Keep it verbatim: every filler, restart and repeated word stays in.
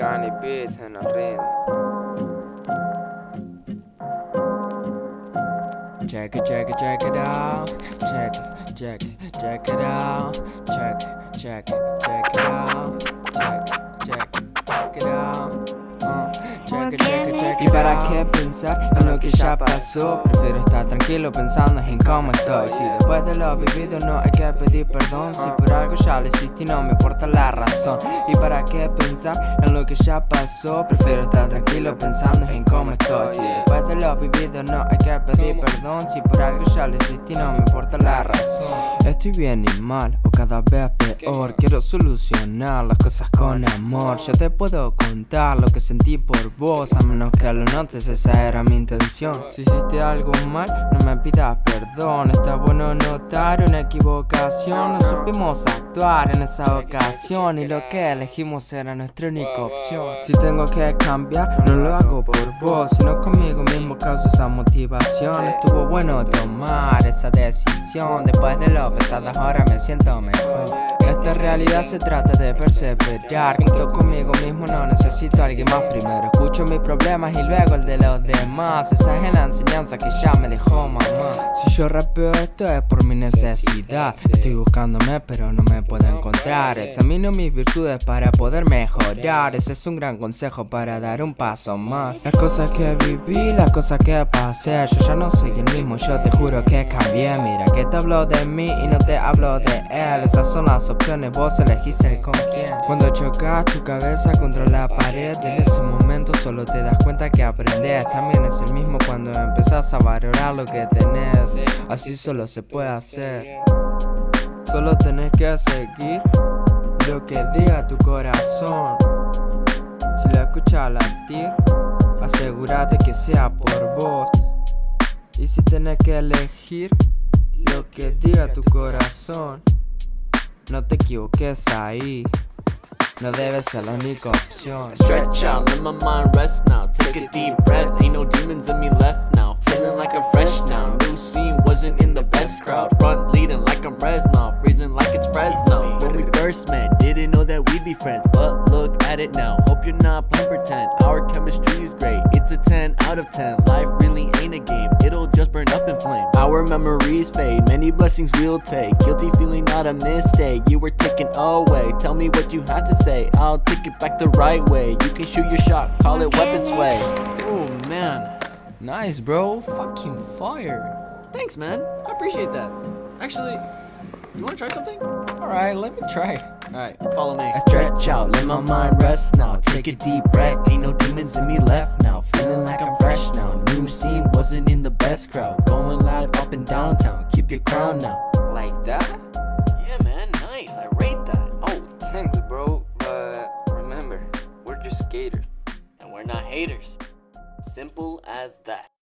Johnny Beats en el ritmo. Check it, check it, check it out. Check it, check it, check it out. Check it, check it, check it out. Check it, check it, check it out. Uh, check it, check it, check it. ¿Y para qué pensar en lo que ya pasó? Prefiero estar tranquilo pensando en cómo estoy. Si después de lo vivido no hay que pedir perdón, si por algo ya lo hiciste y no me importa la razón. ¿Y para qué pensar en lo que ya pasó? Prefiero estar tranquilo pensando en cómo estoy. Si después de lo vivido no hay que pedir perdón, si por algo ya lo hiciste y no me importa la razón. Estoy bien y mal, o cada vez peor. Quiero solucionar las cosas con amor. Yo te puedo contar lo que sentí por vos, a menos que lo notes, esa era mi intención. Si hiciste algo mal, no me pidas perdón. Está bueno notar una equivocación. No supimos actuar en esa ocasión, y lo que elegimos era nuestra única opción. Si tengo que cambiar, no lo hago por vos, sino conmigo mismo causo esa motivación. Estuvo bueno tomar esa decisión. Después de lo pesado ahora me siento mejor. Esta realidad se trata de perseverar. Junto conmigo mismo no necesito a alguien más. Primero escucho mis problemas y luego el de los demás. Esa es la enseñanza que ya me dejó mamá. Si yo rapeo esto es por mi necesidad. Estoy buscándome pero no me puedo encontrar. Examino mis virtudes para poder mejorar. Ese es un gran consejo para dar un paso más. Las cosas que viví, las cosas que pasé, yo ya no soy el mismo, yo te juro que cambié. Mira que te hablo de mí y no te hablo de él. Esas son las opciones, vos elegís el con quién. Cuando chocas tu cabeza contra la pared, en ese momento solo te das cuenta que aprendes. También es el mismo cuando empezás a valorar lo que tenés. Así solo se puede hacer. Solo tenés que seguir lo que diga tu corazón. Si lo escuchas latir, asegúrate que sea por vos. Y si tenés que elegir lo que diga tu corazón, no te equivoques ahí. No debe ser la única opción. Stretch out, let my mind rest now. Take a deep breath, ain't no demons in me left now. Feeling like I'm fresh now. New scene, wasn't in the best crowd. Front leading like I'm Reznov, freezing like it's Fresno. When we first met, didn't know that we'd be friends, but look at it now. Hope you're not playing pretend. Our chemistry is great, it's a ten out of ten. Life really ain't a game, it'll just burn up in flames. Our memories fade, many blessings we'll take. Guilty feeling, not a mistake. You were taken away, tell me what you have to say. I'll take it back the right way. You can shoot your shot, call it weapon sway. Oh man, Nice, bro. Fucking fire. thanks man, I appreciate that. Actually, you wanna try something? Alright, let me try. Alright, follow me. I stretch out, let my mind rest now. Take a deep breath, ain't no demons in me left now. Feeling like I'm fresh now. New scene, wasn't in the best crowd. Going live up in downtown, keep your crown now. Like that? Yeah man, nice, I rate that. Oh, thanks, bro. But remember, we're just skaters. And we're not haters. Simple as that.